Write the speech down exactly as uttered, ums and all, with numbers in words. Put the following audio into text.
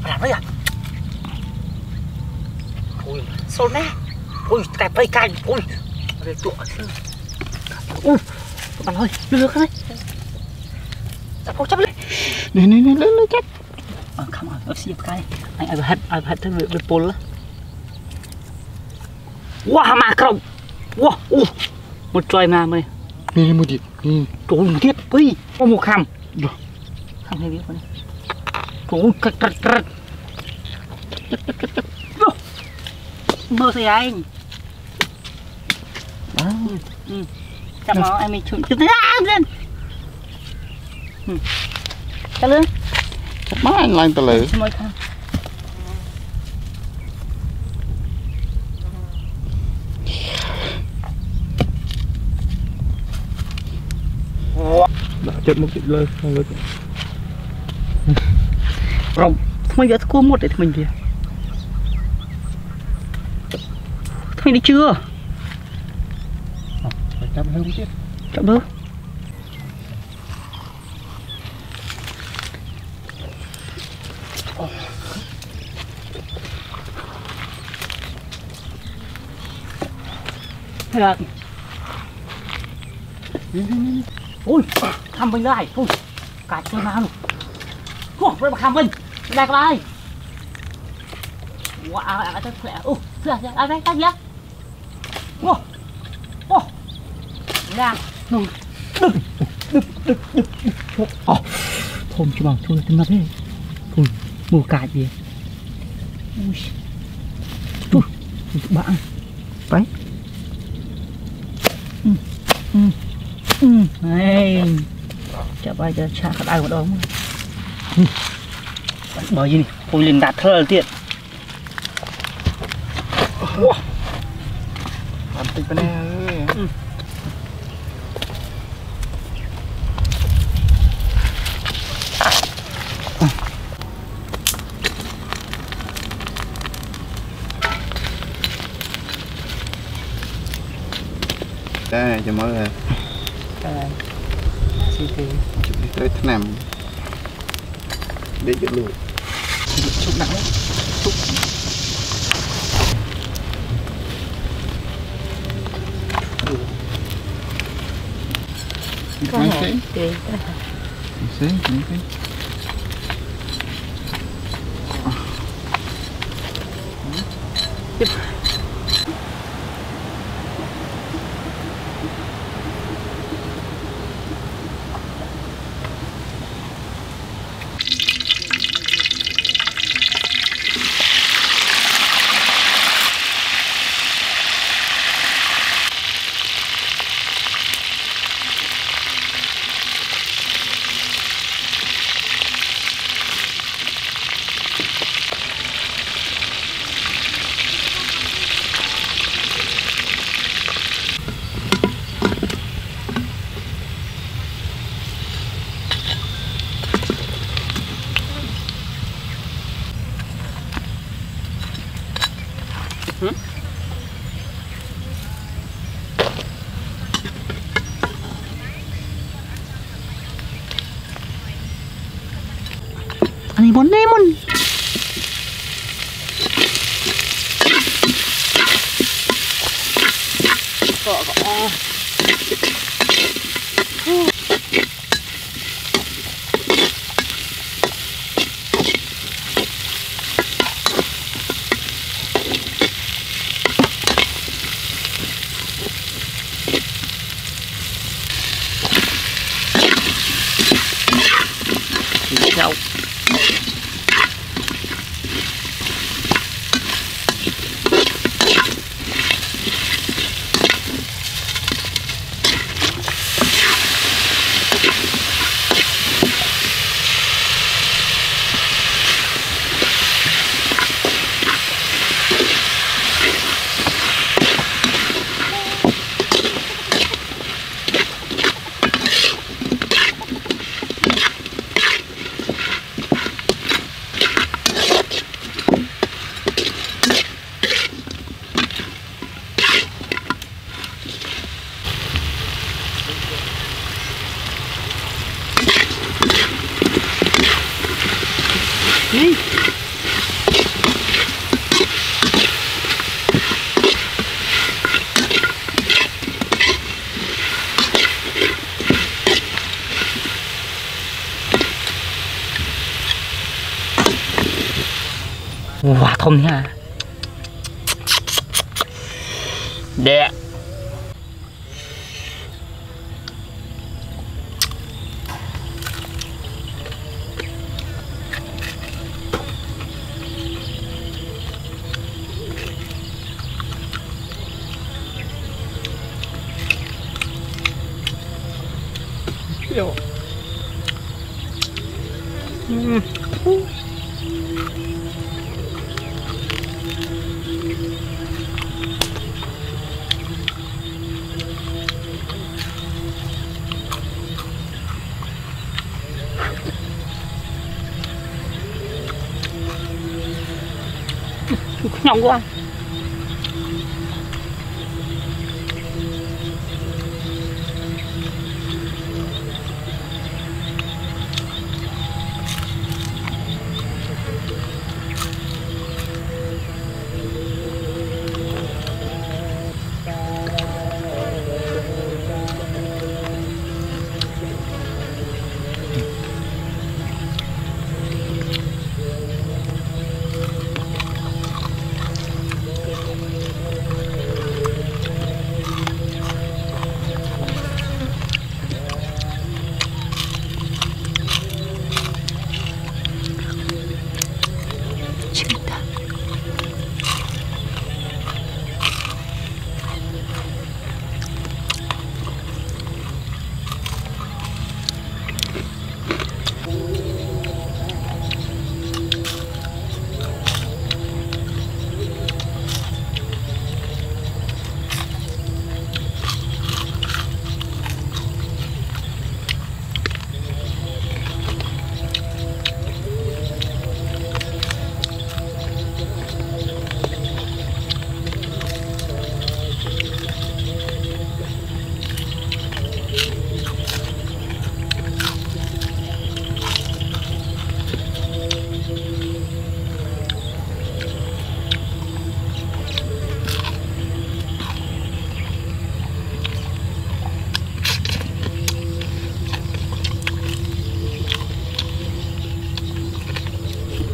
làm đấy à? Thôi, xôn nè. Thôi, cài bay cài, thôi. Đây tụi. Ui, bạn ơi, đưa được đấy. Chắc không chấp lên. Nè nè nè, lên lên chắc. Ờ, không rồi, nó xếp cái. Anh ai hết, ai hết thân về pol á. Wow, mà không. Wow, u. Một tròi mà mày. Nè một tiết. Trời ơi, một tiết. Ui, có một khăm. Được. Khăm hay biết con. Trời ơi, cật cật cật. Mơ thấy anh. À. Ừ. Chạm nó em mình chụp chụp ra lên. Ừ. Chạm lên. Chặt má anh lên từ lử. Xin mời khăm. Chặt một cái lơ không lơ. Rồi, bây giờ cua một để mình kìa. Thôi đi chưa? Phải chạm hơn tiếp. Chạm được. Hay là ui, khăm mình lại, ui, cả chơi nào luôn. Ủa, đây mà khăm mình, đây các bạn ơi. Wow, à, thật khỏe, ui, à, à, đây, đây, đây. Ủa, ủa, ra, đừng, đừng, đừng, đừng, đừng, ủa, thôi chứ bằng, thôi, tôi nói thế. Ui, mua cả gì. Ui, ui, bạn, đấy. Ừ, ừ. Ừ, này chả bao giờ chả có ai vào đó mà bởi gì này thôi liền đạt thơ là tiện làm tích bên này ơi. Đây này cho mới rồi. Đây. Xin thì đi tới thế nằm để cho luôn. Chúc nặng đấy. Chúc. Con hả? Kì. Xí, những cái. Tiếp. Hmm? Ani bon lemon. Kok kok. Đâu. Đi. Wow, thơm nha. Đẹp. Kiểu. Uhm. Nhỏng quá.